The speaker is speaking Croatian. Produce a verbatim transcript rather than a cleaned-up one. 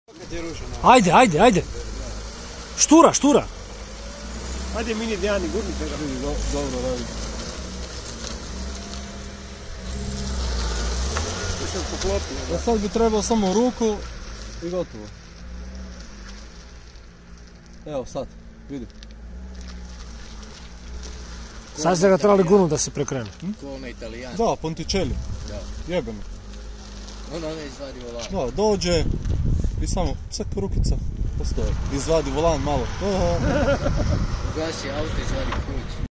Ajde, ajde, ajde. Štura, štura. Ajde mini Dejani, gurnite ga. Vidi, dobro radi. Mislim poklopio. Da sad bi trebao samo ruku i gotovo. Evo sad, vidi. Sad ste ga trebali gurnuti da se prekrene. Ko onaj Italijan. Da, Ponticelli. Da. Jebeno. Ono ne izvadi volan. Da, dođe i samo cak rukica postoje. Izvadi volan malo. Ugasi auto, izvadi ključ.